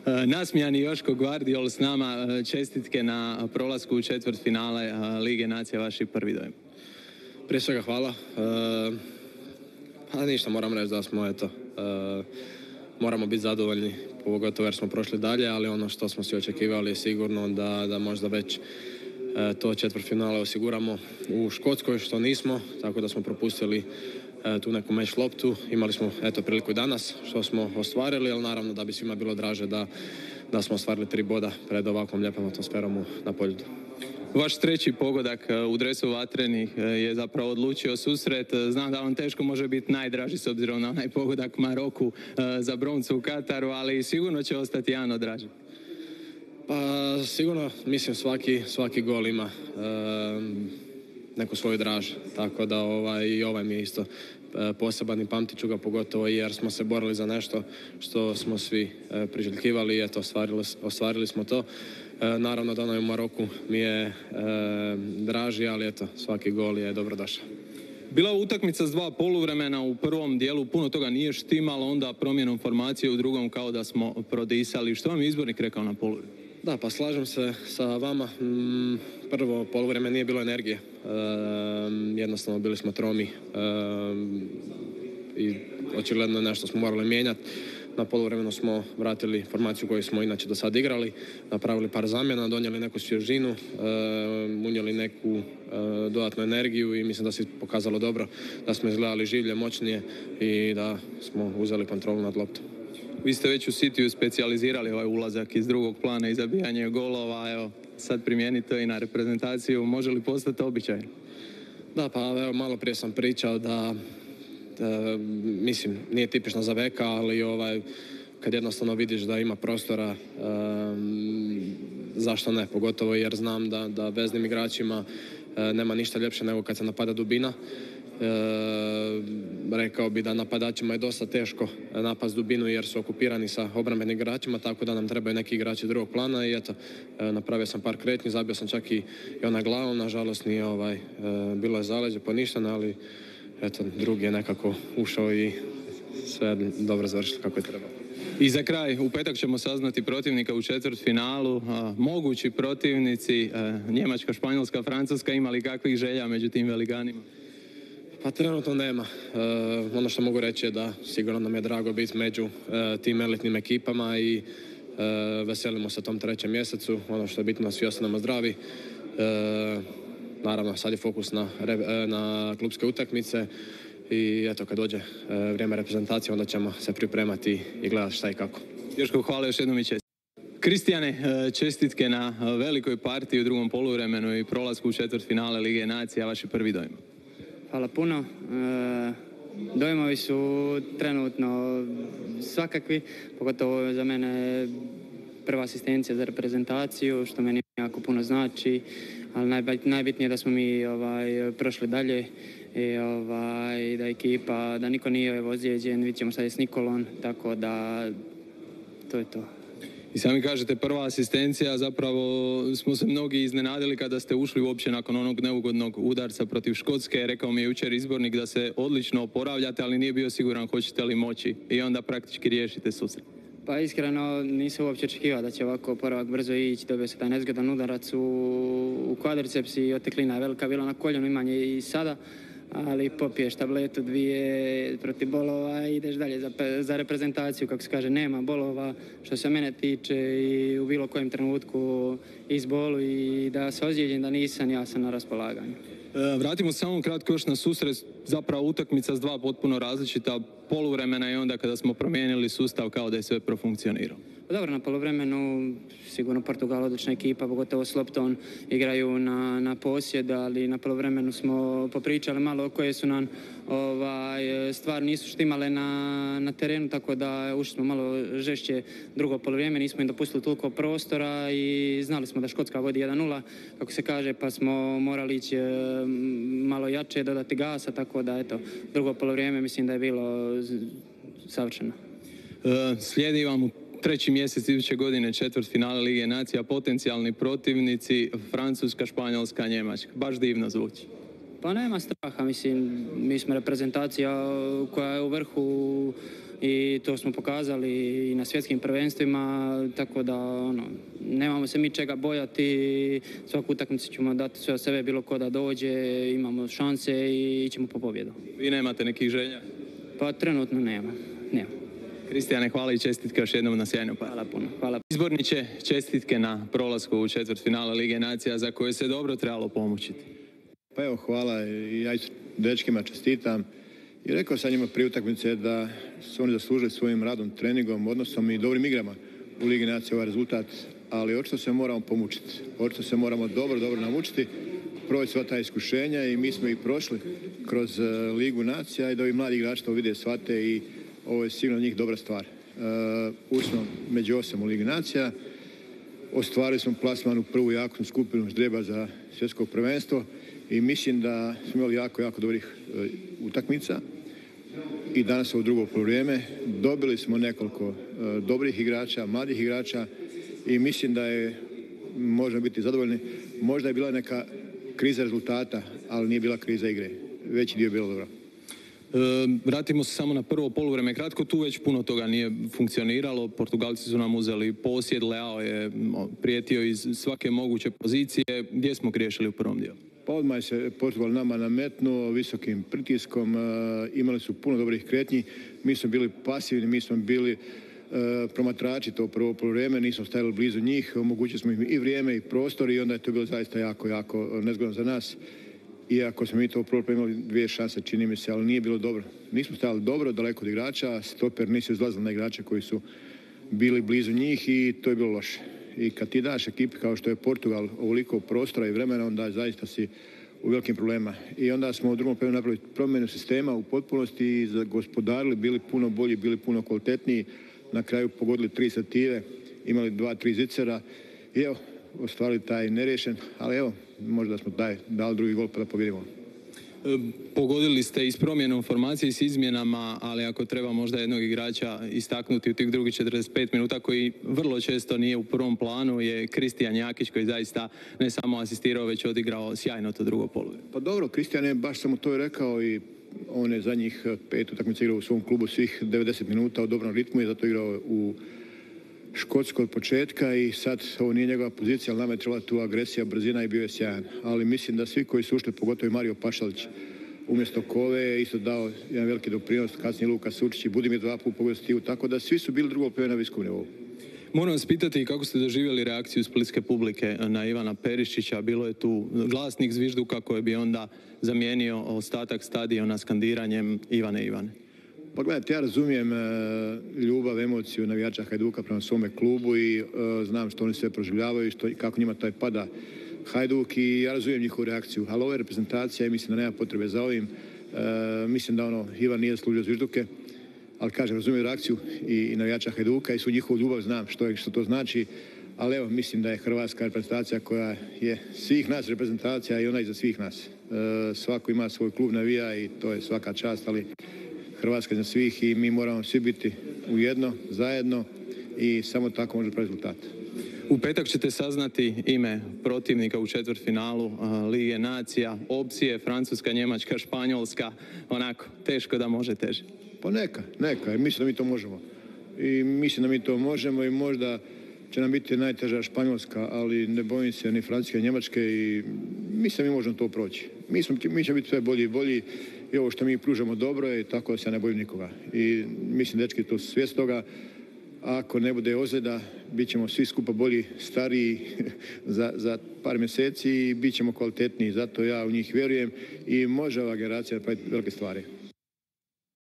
Nasmijani Joško Gvardiol s nama, čestitke na prolasku u četvrtfinale Lige nacija, vaši prvi dojem. Prije svega hvala. Ništa, moram reći da smo, moramo biti zadovoljni, pogotovo jer smo prošli dalje, ali ono što smo svi očekivali je sigurno da možda već to četvrtfinale osiguramo u Škotskoj, što nismo, tako da smo propustili tu neku meć loptu. Imali smo priliku i danas, što smo ostvarili, ali naravno da bi svima bilo draže da smo ostvarili 3 boda pred ovakvom lijepom atmosferom na Poljudu. Vaš treći pogodak u dresu Vatrenih je zapravo odlučio susret. Znam da vam teško može biti najdraži s obzirom na onaj pogodak Maroku za broncu u Kataru, ali sigurno će ostati jedan od dražih. Pa sigurno, mislim, svaki gol ima neku svoju draž, tako da i ovaj mi je isto poseban i pamtit ću ga pogotovo jer smo se borili za nešto što smo svi priželjkivali i ostvarili smo to. Naravno da onaj u Maroku mi je draži, ali svaki gol je dobrodošao. Bila je utakmica s 2 poluvremena, u prvom dijelu puno toga nije štimalo, onda promjenom formacije u drugom kao da smo prodisali. Što vam je izbornik rekao na poluvremenu? Da, pa slažem se sa vama. Prvo poluvrijeme nije bilo energije. Jednostavno bili smo tromi i očigledno nešto smo morali mijenjati. Na poluvremenu smo vratili formaciju koju smo inače do sad igrali, napravili par zamjena, donijeli neku svježinu, unijeli neku dodatnu energiju i mislim da se pokazalo dobro, da smo izgledali življe, moćnije i da smo uzeli kontrolu nad loptom. Vi ste već u Cityu specijalizirali ovaj ulazak iz drugog plana i zabijanje golova, evo sad primijenite to i na reprezentaciju, može li postati običaj? Da, pa evo malo prije sam pričao da mislim, nije tipično za Veka, ali kad jednostavno vidiš da ima prostora, zašto ne, pogotovo jer znam da veznim igračima nema ništa ljepše nego kad se napada dubina. Rekao bi da napadačima je dosta teško napast dubinu jer su okupirani sa obrambenim igračima, tako da nam trebaju neki igrači drugog plana i napravio sam par kretnji, zabio sam čak i onaj glavom, nažalost nije bilo je zaleđe poništeno, ali drugi je nekako ušao i sve dobro završilo kako je trebalo. I za kraj, u petak ćemo saznati protivnika u četvrtfinalu. Mogući protivnici, Njemačka, Španjolska, Francuska, ima li kakvih želja među tim velikanima? Pa trenutno nema. Ono što mogu reći je da sigurno nam je drago biti među tim elitnim ekipama i veselimo se tom 3. mjesecu. Ono što je bitno, svi ostanemo zdravi. Naravno, sad je fokus na klubske utakmice i kad dođe vrijeme reprezentacije, onda ćemo se pripremati i gledati šta i kako. Joško, hvala još jednom i čestitke. Kristijane, čestitke na velikoj partiji u drugom poluvremenu i prolasku u četvrtfinale Lige nacija, vaši prvi dojmi. Hvala puno. Dojmovi su trenutno svakakvi, pogotovo za mene prva asistencija za reprezentaciju, što meni jako puno znači, ali najbitnije je da smo mi prošli dalje i da ekipa, da niko nije ozlijeđen, vidjet ćemo sad s Nikolom, tako da to je to. I sami kažete, prva asistencija, zapravo smo se mnogi iznenadili kada ste ušli uopće nakon onog neugodnog udarca protiv Škotske. Rekao mi je jučer izbornik da se odlično oporavljate, ali nije bio siguran hoćete li moći i onda praktički riješite susret. Pa iskreno nisam uopće očekivao da će ovako oporavak brzo ići. Dobio se taj nezgodan udarac u kvadriceps i oteklina je velika bila na koljenu, imanje i sada. Ali popiješ tabletu 2 protiv bolova i ideš dalje za reprezentaciju, kako se kaže, nema bolova što se mene tiče i u bilo kojem trenutku izbolu i da se ozlijeđen da nisam, ja sam na raspolaganju. Vratimo se samo kratko još na susret, zapravo utakmica s 2 potpuno različita poluvremena i onda kada smo promijenili sustav kao da je sve profunkcioniralo. Dobro, na poluvremenu sigurno Portugal odlična ekipa, pogotovo s loptom igraju na posjed, ali na poluvremenu smo popričali malo koje su nam stvari nisu štimale na terenu, tako da ušli smo malo žešće drugo poluvrijeme, nismo im dopustili toliko prostora i znali smo da Škotska vodi 1-0, kako se kaže, pa smo morali ići malo jače, dodati gasa, tako da drugo poluvrijeme mislim da je bilo savršeno. Slijedi vam u 3. mjesec iduće godine četvrtfinale Lige nacija, potencijalni protivnici Francuska, Španjolska, Njemačka. Baš divno zvuči. Pa nema straha, mislim, mi smo reprezentacija koja je u vrhu i to smo pokazali i na svjetskim prvenstvima, tako da nemamo se mi čega bojati, svaku utakmicu ćemo dati sve od sebe, bilo ko da dođe, imamo šanse i ićemo po pobjedu. Vi nemate nekih želja? Pa trenutno nema. Kristijane, hvala i čestitke još jednom na sjajnu par. Hvala puno. Hvala. Izborniče, čestitke na prolasku u četvrtfinale Lige nacija za koje se dobro trebalo pomoćiti. Pa evo, hvala i ja dečkima čestitam. I rekao sam njima prije utakmice da su oni zaslužili svojim radom, treningom, odnosom i dobrim igrama u Ligi nacija ovaj rezultat, ali očito se moramo pomučiti. Očito se moramo dobro namučiti, proći sva ta iskušenja i mi smo ih prošli kroz Ligu nacija i da ovi mladi igrači to vide, shvate i ovo je sigurno njih dobra stvar. Ušli smo među 8 u Ligi nacija, ostvarili smo plasman u prvu jaknu skupinu ždrijeba za svjetsko prvenstvo i mislim da smo imali jako dobrih utakmica i danas u drugo poluvrijeme dobili smo nekoliko dobrih igrača, mladih igrača i mislim da možemo biti zadovoljni. Možda je bila neka kriza rezultata, ali nije bila kriza igre. Veći dio je bilo dobro. Vratimo se samo na prvo poluvrijeme. Kratko, tu već puno toga nije funkcioniralo. Portugalci su nam uzeli posjed, Leao je prijetio iz svake moguće pozicije. Gdje smo griješili u prvom dijelu? Pa odmah se Portugal nama nametnuo visokim pritiskom, imali su puno dobrih kretnji, mi smo bili pasivni, mi smo bili promatrači to prvo poluvrijeme, nismo stajali blizu njih, omogućili smo im i vrijeme i prostor i onda je to bilo zaista jako nezgodno za nas. Iako smo mi to prvo imali 2 šanse, čini mi se, ali nije bilo dobro. Nismo stajali dobro, daleko od igrača, stoper nisu izlazili na igrače koji su bili blizu njih i to je bilo loše. I kad ti daš ekipi kao što je Portugal ovoliko prostora i vremena, onda zaista si u velikim problemima. I onda smo u drugom periodu napravili promjenu sistema u potpunosti i zagospodarili, bili puno bolji, bili puno kvalitetniji. Na kraju pogodili 3 sative, imali 2-3 zicera i evo, ostvarili taj neriješen, ali evo, možda smo dali drugi gol pa da pobjedimo. Pogodili ste i s promjenom formacije i s izmjenama, ali ako treba možda jednog igrača istaknuti u tih drugih 45 minuta koji vrlo često nije u prvom planu je Kristijan Jakić koji zaista ne samo asistirao već odigrao sjajno to drugo poluvrijeme. Pa dobro, Kristijan je, baš sam mu to i rekao i on je zadnjih 5 utakmica igrao u svom klubu svih 90 minuta u dobrom ritmu i zato igrao u Škotskoj od početka i sad ovo nije njegova pozicija, ali nama je trebala tu agresija, brzina i bio je sjajan. Ali mislim da svi koji su ušli, pogotovo i Mario Pašalić, umjesto Kove je isto dao jedan veliki doprinos, kasnije Luka Sučić i Budimir 2 puta pogodio Stivu, tako da svi su bili drugo poluvrijeme na visokom nivou. Moram vas pitati kako ste doživjeli reakciju splitske publike na Ivana Perišića. Bilo je tu glasnik zvižduka koji bi onda zamijenio ostatak stadiona skandiranjem Ivane. Pa gledajte, ja razumijem ljubav, emociju navijača Hajduka prema svome klubu i znam što oni sve proživljavaju i kako njima taj pada Hajduk i ja razumijem njihovu reakciju. Ali ovo je reprezentacija i mislim da nema potrebe za ovim. Mislim da Ivan nije zaslužio zvižduke, ali kažem, razumijem reakciju i navijača Hajduka i svu njihovu ljubav, znam što to znači. Ali evo, mislim da je hrvatska reprezentacija koja je svih nas reprezentacija i ona iza svih nas. Svako ima svoj klub, navija i to je svaka čast, ali Hrvatska za svih i mi moramo svi biti ujedno, zajedno i samo tako može pravi rezultat. U petak ćete saznati ime protivnika u četvrtfinalu Lige nacija, opcije Francuska, Njemačka, Španjolska, onako, teško da može teže. Pa neka, mislim da mi to možemo. I mislim da mi to možemo i možda će nam biti najteža Španjolska, ali ne bojim se ni Francuske, ni Njemačke i mislim da mi možemo to proći. Mi ćemo biti sve bolji i bolji i ovo što mi pružamo dobro je tako da se ne bojim nikoga. I mislim dečki to su svijest toga. Ako ne bude ozljeda, bit ćemo svi skupa bolji, stariji za par mjeseci i bit ćemo kvalitetniji. Zato ja u njih vjerujem i može ova generacija napraviti velike stvari.